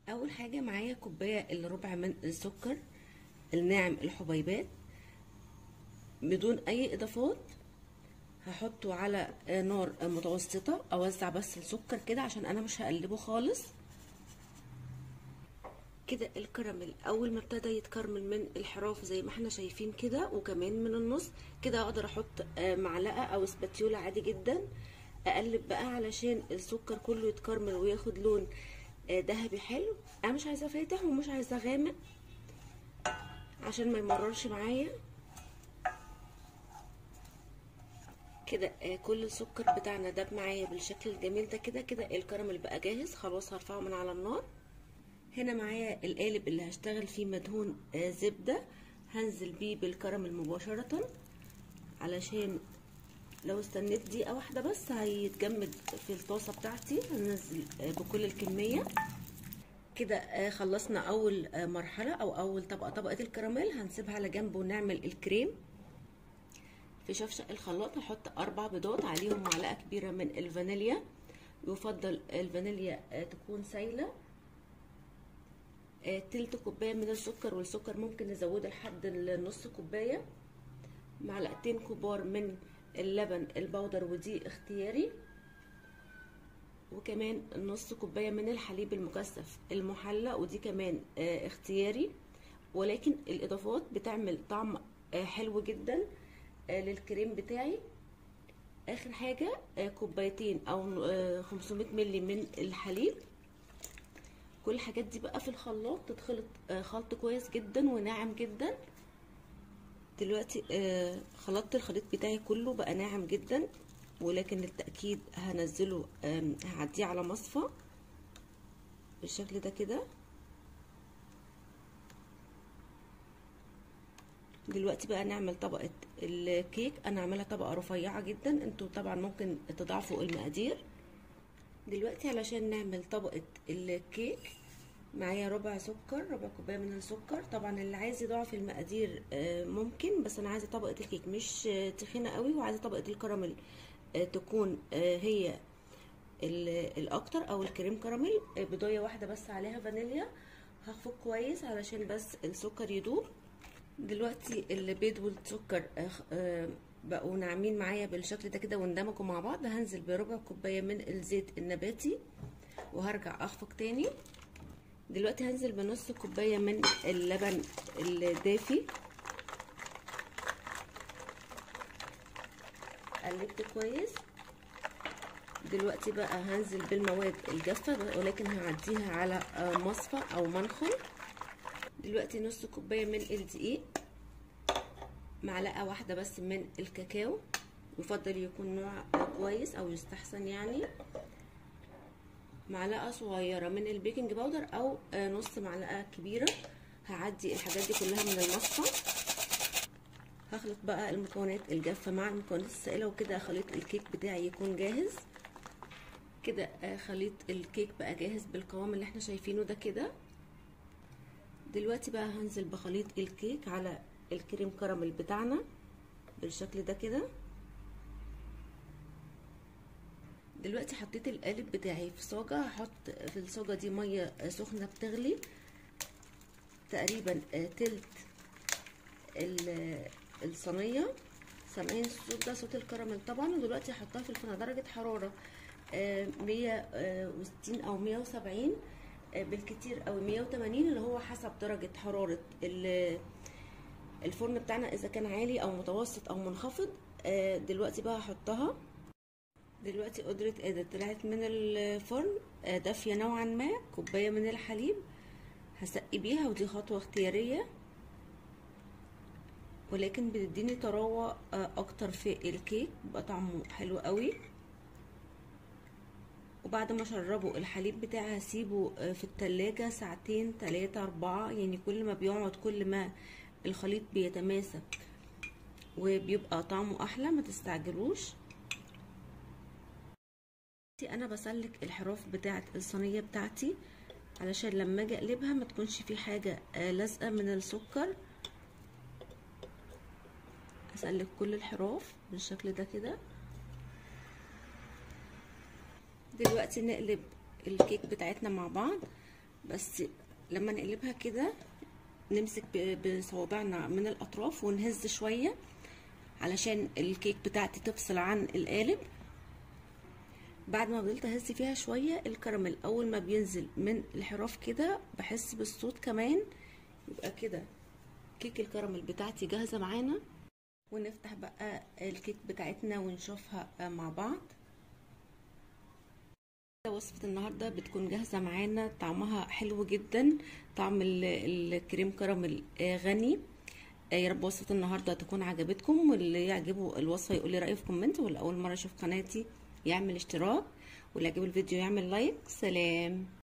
اول حاجه معايا كوبايه الا ربع من السكر الناعم الحبيبات بدون اي اضافات. هحطه على نار متوسطه، اوزع بس السكر كده عشان انا مش هقلبه خالص. كده الكراميل اول ما ابتدى يتكرمل من الحراف زي ما احنا شايفين كده، وكمان من النص كده اقدر احط معلقه او سباتيولا عادي جدا، اقلب بقى علشان السكر كله يتكرمل وياخد لون ذهبي حلو. انا مش عايزاه فاتح ومش عايزاه غامق عشان ما يمررش معايا. كده كل السكر بتاعنا داب معايا بالشكل الجميل ده. كده الكراميل بقى جاهز خلاص، هرفعه من على النار. هنا معايا القالب اللي هشتغل فيه مدهون زبدة، هنزل بيه بالكراميل مباشرة علشان لو استنيت دقيقة واحدة بس هيتجمد في الطاسة بتاعتي. هنزل بكل الكمية. كده خلصنا اول مرحلة او اول طبقة الكراميل. هنسيبها على جنب ونعمل الكريم. في شفشق الخلاط هحط 4 بيضات، عليهم معلقة كبيرة من الفانيليا، يفضل الفانيليا تكون سايلة. تلت كوباية من السكر، والسكر ممكن نزوده لحد نص كوباية. معلقتين كبار من اللبن البودر ودي اختياري، وكمان نص كوباية من الحليب المكثف المحلى ودي كمان اختياري، ولكن الاضافات بتعمل طعم حلو جدا للكريم بتاعي. اخر حاجة كوبايتين او 500 ملي من الحليب. كل الحاجات دي بقى في الخلاط تتخلط خلط كويس جدا وناعم جدا. دلوقتي خلطت الخليط بتاعي كله بقى ناعم جدا، ولكن للتأكيد هنزله هعديه على مصفى بالشكل ده كده. دلوقتي بقى نعمل طبقة الكيك. انا عاملها طبقة رفيعة جدا، انتوا طبعا ممكن تضاعفوا المقادير. دلوقتي علشان نعمل طبقة الكيك معايا ربع كوباية من السكر. طبعا اللي عايز يضاعف المقادير ممكن، بس انا عايزة طبقة الكيك مش تخينة قوي، وعايزة طبقة الكراميل تكون هي الاكتر، او الكريم كراميل. بيضايه واحدة بس عليها فانيليا. هخفق كويس علشان بس السكر يدوب. دلوقتي البيض والسكر بقوا ناعمين معايا بالشكل ده كده واندمجوا مع بعض. هنزل بربع كوبايه من الزيت النباتي وهرجع اخفق تاني. دلوقتي هنزل بنص كوبايه من اللبن الدافي. قلبت كويس. دلوقتي بقى هنزل بالمواد الجافه، ولكن هعديها على مصفى او منخل. دلوقتي نص كوبايه من الدقيق، معلقه واحده بس من الكاكاو، يفضل يكون نوع كويس او يستحسن يعني. معلقه صغيره من البيكنج باودر او نص معلقه كبيره. هعدي الحاجات دي كلها من المصفى. هخلط بقى المكونات الجافه مع المكونات السائله، وكده خليط الكيك بتاعي يكون جاهز. كده خليط الكيك بقى جاهز بالقوام اللي احنا شايفينه ده كده. دلوقتي بقى هنزل بخليط الكيك على الكريم كراميل بتاعنا بالشكل ده كده. دلوقتي حطيت القالب بتاعي في صاجة. هحط في الصاجة دي مية سخنة بتغلي تقريبا تلت الصينية. سامعين الصوت ده؟ صوت الكراميل طبعا. ودلوقتي هحطها في الفرن درجة حرارة 160 او 170 بالكتير، او 180 اللي هو حسب درجة حرارة الفرن بتاعنا، اذا كان عالي او متوسط او منخفض. دلوقتي بقى هحطها. دلوقتي قدرة طلعت من الفرن دافية نوعا ما. كوباية من الحليب هسقي بيها، ودي خطوة اختيارية ولكن بتديني طراوة اكتر في الكيك، بيبقى طعمه حلو قوي. وبعد ما اشربه الحليب بتاعي هسيبه في التلاجة ساعتين 3 4، يعني كل ما بيقعد كل ما الخليط بيتماسك وبيبقى طعمه احلى. ما تستعجلوش. انا بسلك الحراف بتاعه الصينيه بتاعتي علشان لما اجي اقلبها ما تكونش في حاجه لازقه من السكر. اسلك كل الحراف بالشكل ده كده. دلوقتي نقلب الكيك بتاعتنا مع بعض. بس لما نقلبها كده نمسك بصوابعنا من الاطراف ونهز شويه علشان الكيك بتاعتي تفصل عن القالب. بعد ما فضلت اهز فيها شويه، الكراميل اول ما بينزل من الحراف كده بحس بالصوت كمان، يبقى كده كيك الكراميل بتاعتي جاهزه معانا. ونفتح بقى الكيك بتاعتنا ونشوفها مع بعض. وصفة النهاردة بتكون جاهزة معانا، طعمها حلو جدا، طعم الكريم كراميل غني. يا رب وصفة النهاردة تكون عجبتكم، واللي يعجبه الوصفة يقول لي رأيه في كومنت، واللي أول مرة يشوف قناتي يعمل اشتراك، واللي يعجبه الفيديو يعمل لايك. سلام.